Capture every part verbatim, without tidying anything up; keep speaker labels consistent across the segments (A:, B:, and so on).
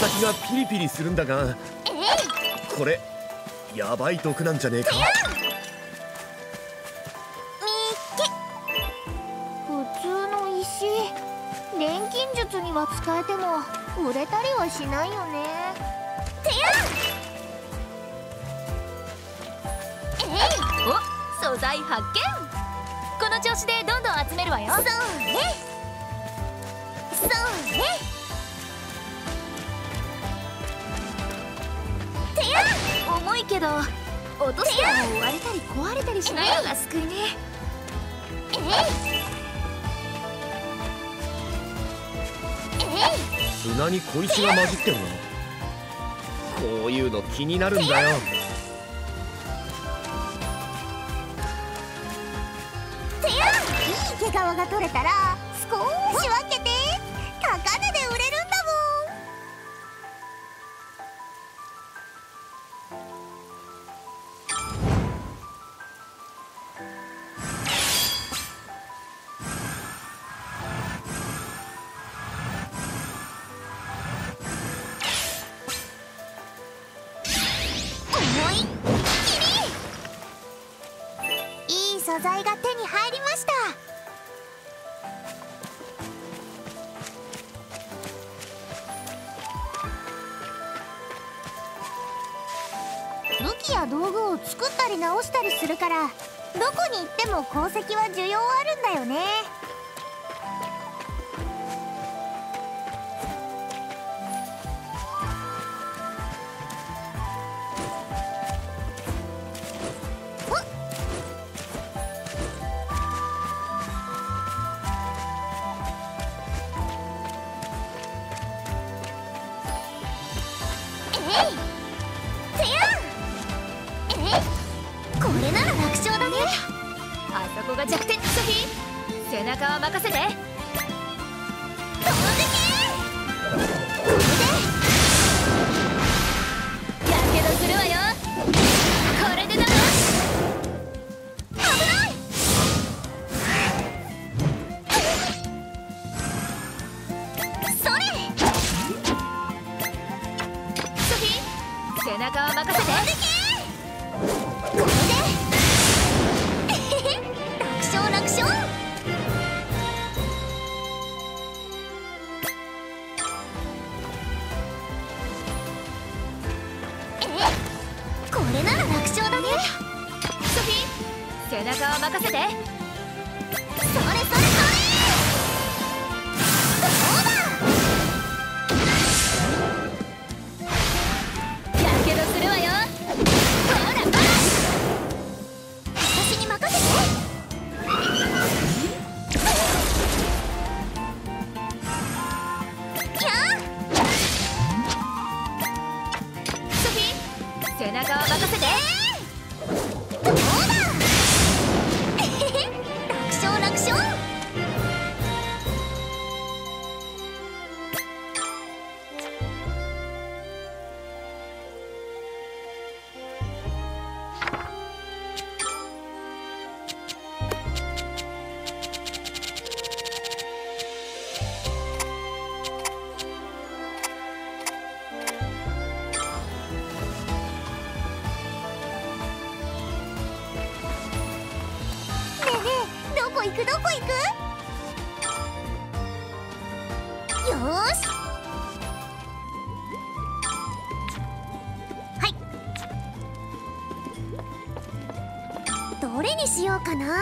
A: 先がピリピリするんだが、これやばい毒なんじゃねえか。
B: 普通の石、錬金術には使えても売れたりはしないよね。てや
C: お、素材発見。この調子でどんどん集めるわよ。
B: そうねそうね。てや
C: 重いけど落としても割れたり壊れたりしないのが救いね。
B: えいえい。
A: 砂に小石が混じってるな。こういうの気になるんだよ。
B: てやいい毛皮が取れたら少し分けて。高値で売れるんだもん。重い君、いい素材が手に入りました。武器や道具を作ったり直したりするから、どこに行っても鉱石は需要あるんだよね。ほっえいてやこれなら楽勝だね。
C: あそこが弱点。ソフィー、背中は任せて。
B: 飛んでけ。これで
C: やけどするわよ。これでだ。
B: 危ない。それ
C: ソフィー、背中は任せて。
B: 飛んでけ。これで楽勝楽勝。えこれなら楽勝だね。
C: ソフィー、背中は任せて。
B: それそれそれ。そうだ。
C: やけどするわよ。
B: ほらほら私に任せて。やあ
C: ソフィー、背中は任せて。
B: どうだ楽勝楽勝。ねえねえ、どこ行くどこ行く。よーし。はい。どれにしようかな。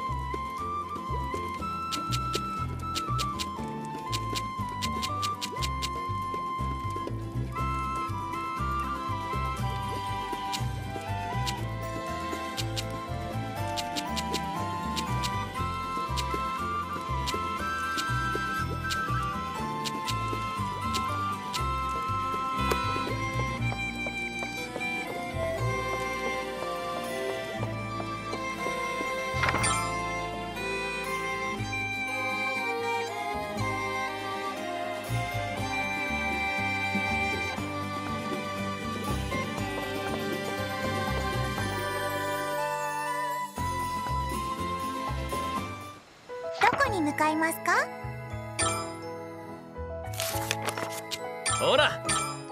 B: どこに向かいますか。
A: ほら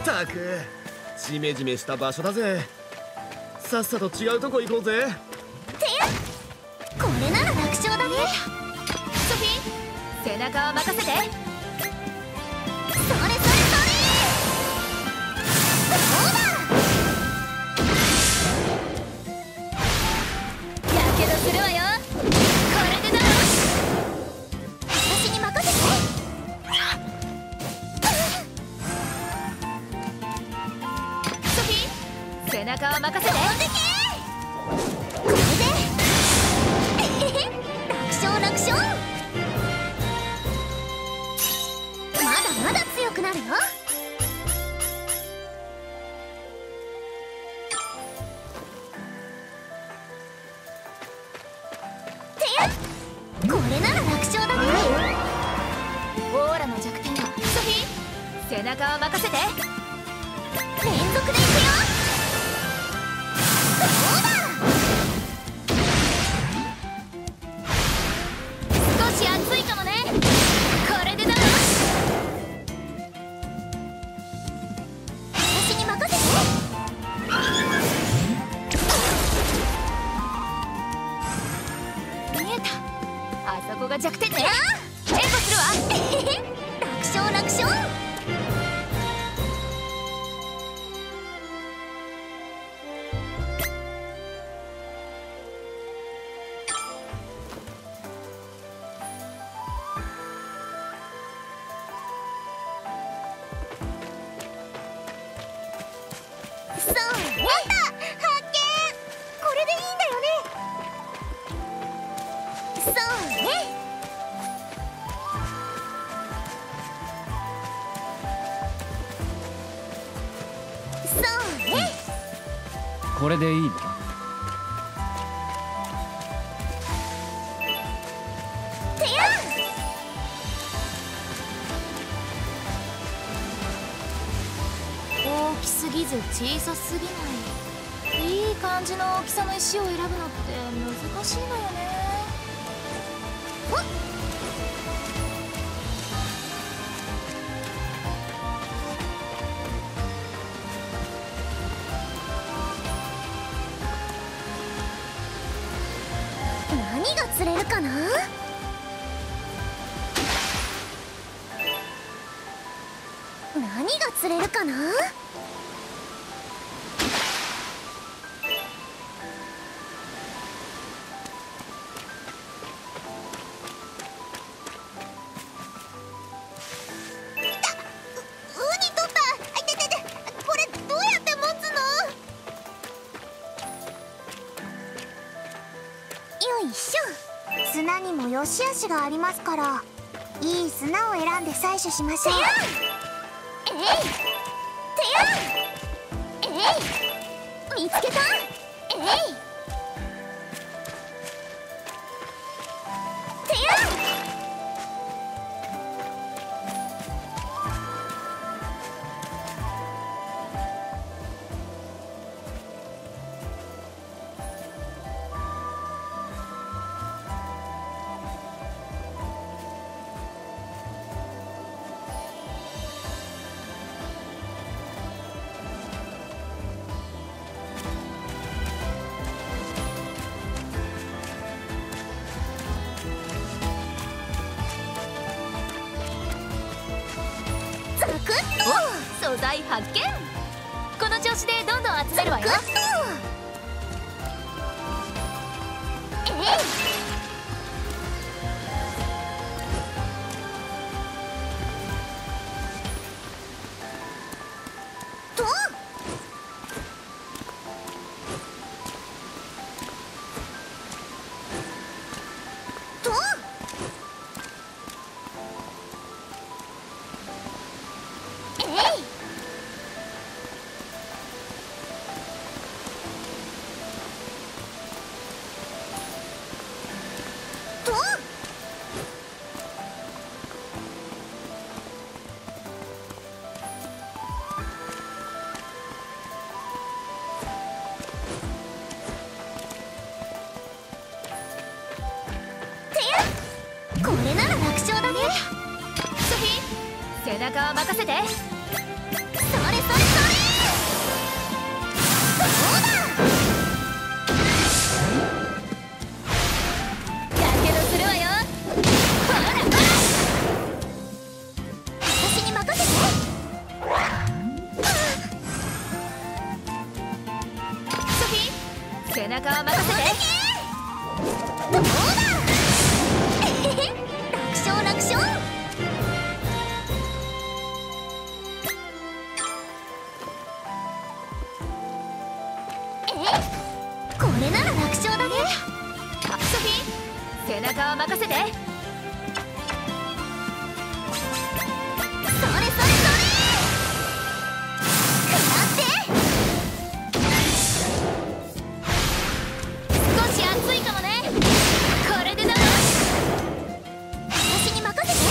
A: ったくジメジメした場所だぜ。さっさと違うとこ行こうぜ。
B: てやこれなら楽勝だね。
C: ソフィー、背中を任せて。
B: それそれそれ、そうだ。
C: やけどするわよ。これでだろ。
B: 私に任せて。
C: ソフィー、背中を任せて。
B: 飛んでけ。これでえへへ、楽勝楽勝。まだまだ強くなるよ。てやこれなら楽勝だね。
C: オーラの弱点はソフィー、背中を任せて。
B: 連続でいくよ。そうだ。
C: 少し熱いかもね。これでだろ。
B: 私に任せて。
C: 見えた。あそこが弱点ね。援護するわ。
B: 楽勝楽勝。そう、やった！発見！これでいいんだよね。そうね。そうね。
D: これでいいな。
B: てや
C: 大きすぎず小さすぎない。いい感じの大きさの石を選ぶのって難しいのよね。
B: 何が釣れるかな。何が釣れるかな。砂にも良し悪しがありますから、いい砂を選んで採取しましょう。えいてやえい見つけた。えいてやザクッと
C: 素材発見。この調子でどんどん集めるわよ。
B: ザクッとえいととえいとこれなら楽勝だね。
C: ソフィー、背中を任せて。
B: それそれどうだ。
C: やけどするわよ。ほらほら、
B: 私に任せて。
C: ソフィー、背中を任せて。
B: どうだ。えへへ、楽勝楽勝。え、これなら楽勝だね。
C: ソフィー、背中を任せて。
B: それそれそれ、食らって。
C: 少し熱いかもね。これでどう？
B: 私に任せて。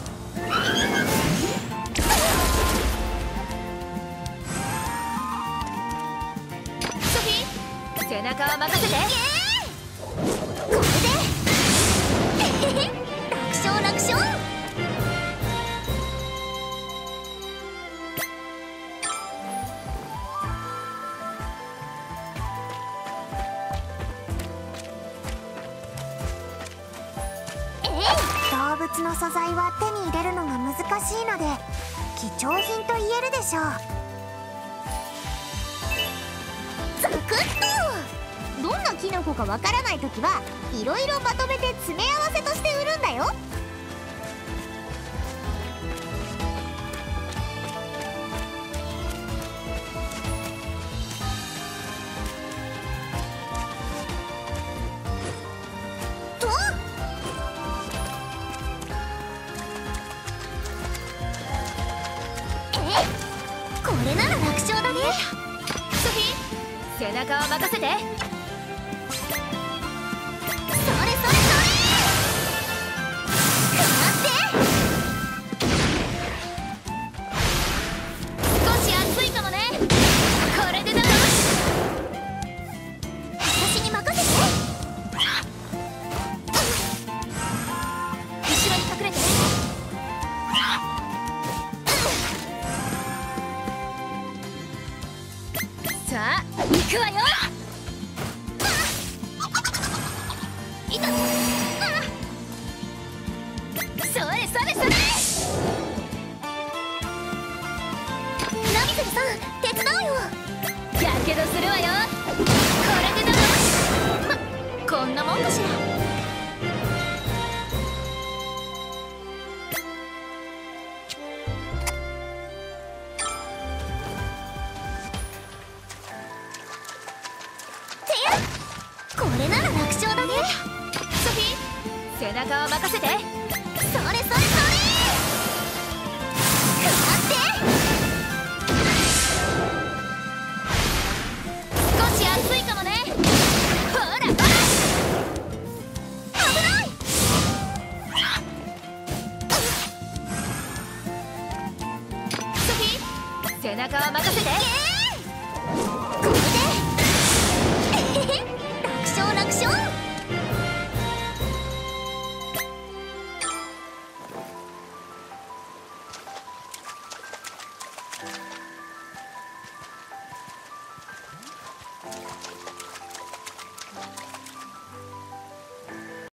C: ソフィー、背中を任せて。
B: これでえへへ、楽勝楽勝。えい、動物の素材は手に入れるのが難しいので貴重品と言えるでしょう。ザクッと。どんなキノコかわからないときはいろいろまとめて詰め合わせとして売るんだよ。とえ、これなら楽勝だね。
C: ソフィー、背中を任せて。
B: それそれそれ、食らって。
C: 少し熱いかもね。これでどう？
B: 私に任せて。
C: 後ろに隠れて。さあ行くわよ。
B: いた。
C: それそれそれ。
B: ナミゼルさん、手伝うよ。
C: やけどするわよ。これでどう？ま、こんなもんかしら。
B: これなら楽勝だね。
C: ソフィー、背中を任せて。
B: それそれそれ、食らって。
C: 少し熱いかもね。ほらほら、
B: 危ない。
C: ソフィー、背中を任せて。
B: これでえへへ、楽勝楽勝。